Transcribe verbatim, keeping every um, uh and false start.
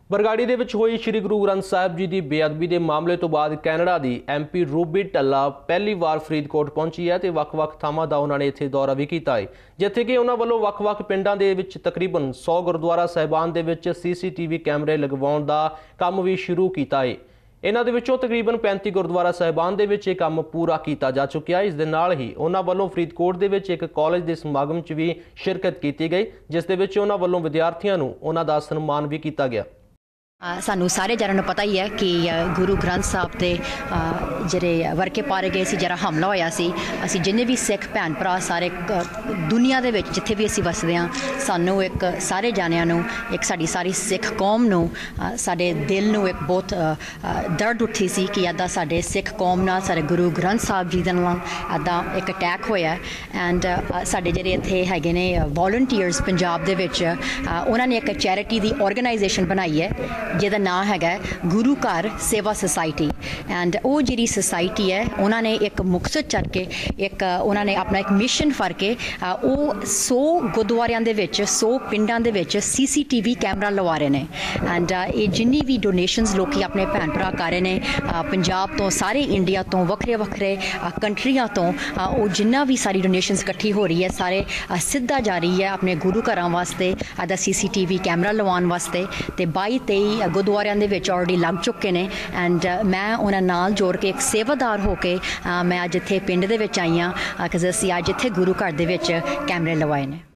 बरगाड़ी ਦੇ ਵਿੱਚ ਹੋਈ श्री गुरु ग्रंथ साहिब जी की बेअदबी के मामले तो बाद कैनेडा की एम पी रूबी ढल्ला पहली बार फरीदकोट पहुंची है तो ਵੱਖ-ਵੱਖ ਥਾਵਾਂ ਦਾ उन्होंने इत्थे दौरा भी किया है, जिथे कि उन्होंने वालों ਵੱਖ-ਵੱਖ पिंडां दे विच तकरीबन सौ गुरुद्वारा साहिबान दे विच सी सी टी वी कैमरे लगवाउण दा काम भी शुरू किया है। इन्हां दे विचों तकरीबन पैंती गुरुद्वारा साहिबान दे विच ये काम पूरा किया जा चुका है। इस दे नाल ही उन्हां वालों फरीदकोट दे विच एक कॉलेज के समागम च भी शिरकत की गई, जिस दे विच उन्हां वालों विद्यार्थियों नूं उन्हां दा सन्मान भी किया गया। सानू सारे जन पता ही है कि गुरु ग्रंथ साहब के ਜਿਹੜੇ ਵਰਕੇ ਪਾਰੇ ਗਏ ਸੀ, ਜਿਹੜਾ ਹਮਲਾ ਹੋਇਆ ਸੀ, ਅਸੀਂ ਜਿੰਨੇ ਵੀ ਸਿੱਖ ਭੈਣ ਭਰਾ ਸਾਰੇ ਦੁਨੀਆ ਦੇ ਵਿੱਚ ਜਿੱਥੇ ਵੀ ਅਸੀਂ ਵਸਦੇ ਹਾਂ, ਸਾਨੂੰ ਇੱਕ ਸਾਰੇ ਜਾਣਿਆਂ ਨੂੰ ਇੱਕ ਸਾਡੀ ਸਾਰੀ ਸਿੱਖ ਕੌਮ ਨੂੰ ਸਾਡੇ ਦਿਲ ਨੂੰ ਇੱਕ ਬਹੁਤ ਦਰਦ ਉੱਠੀ ਸੀ ਕਿ ਇੱਦਾਂ ਸਾਡੇ ਸਿੱਖ ਕੌਮ ਨਾਲ ਸਾਡੇ ਗੁਰੂ ਗ੍ਰੰਥ ਸਾਹਿਬ ਜੀ ਦੇ ਨਾਲ ਇੱਦਾਂ ਇੱਕ ਅਟੈਕ ਹੋਇਆ। ਐਂਡ ਸਾਡੇ ਜਿਹੜੇ ਇੱਥੇ ਹੈਗੇ ਨੇ ਵੋਲੰਟੀਅਰਸ ਪੰਜਾਬ ਦੇ ਵਿੱਚ, ਉਹਨਾਂ ਨੇ ਇੱਕ ਚੈਰਿਟੀ ਦੀ ਆਰਗੇਨਾਈਜੇਸ਼ਨ ਬਣਾਈ ਹੈ ਜਿਹਦਾ ਨਾਂ ਹੈਗਾ ਗੁਰੂ ਘਰ ਸੇਵਾ ਸੁਸਾਇਟੀ। ਐਂਡ ਉਹ ਜਿਹੜੀ ਸੁਸਾਇਟੀ ਹੈ ਉਹਨਾਂ ਨੇ ਇੱਕ ਮਕਸਦ ਚੱਕ ਕੇ ਇੱਕ ਉਹਨਾਂ ਨੇ ਆਪਣਾ ਇੱਕ ਮਿਸ਼ਨ ਫੜ ਕੇ ਉਹ ਸੌ ਗੁਰਦੁਆਰਿਆਂ ਦੇ ਵਿੱਚ ਸੌ ਪਿੰਡਾਂ ਦੇ ਵਿੱਚ ਸੀ ਸੀ ਟੀ ਵੀ ਕੈਮਰਾ ਲਵਾ ਰਹੇ ਨੇ। ਐਂਡ ਇਹ ਜਿੰਨੀ ਵੀ ਡੋਨੇਸ਼ਨਸ ਲੋਕੀ ਆਪਣੇ ਭੈਣ ਭਰਾ ਕਰ ਰਹੇ ਨੇ ਪੰਜਾਬ ਤੋਂ, ਸਾਰੇ ਇੰਡੀਆ ਤੋਂ, ਵੱਖਰੇ ਵੱਖਰੇ ਕੰਟਰੀਆਂ ਤੋਂ, ਉਹ ਜਿੰਨਾ ਵੀ ਸਾਰੀ ਡੋਨੇਸ਼ਨਸ ਇਕੱਠੀ ਹੋ ਰਹੀ ਹੈ ਸਾਰੇ ਸਿੱਧਾ ਜਾ ਰਹੀ ਹੈ ਆਪਣੇ ਗੁਰੂ ਘਰਾਂ ਵਾਸਤੇ ਆਦਾ ਸੀ ਸੀ ਟੀ ਵੀ ਕੈਮਰਾ ਲਵਾਉਣ ਵਾਸਤੇ। ਤੇ ਬਾਈ ਤੇਈ ਗੁਰਦੁਆਰਿਆਂ ਦੇ ਵਿੱਚ ਆਲਰੇਡੀ ਲੱਗ ਚੁੱਕੇ ਨੇ। ਐਂਡ ਮੈਂ ਉਹਨਾਂ ਨਾਲ ਜੋੜ ਕੇ ਇੱਕ ਸੇਵਾਦਾਰ ਹੋ ਕੇ ਮੈਂ ਅੱਜ ਇੱਥੇ ਪਿੰਡ ਦੇ ਵਿੱਚ ਆਈ ਹਾਂ ਕਿ ਅਸੀਂ ਅੱਜ ਇੱਥੇ ਗੁਰੂ ਘਰ ਦੇ ਵਿੱਚ ਕੈਮਰੇ ਲਵਾਏ ਨੇ।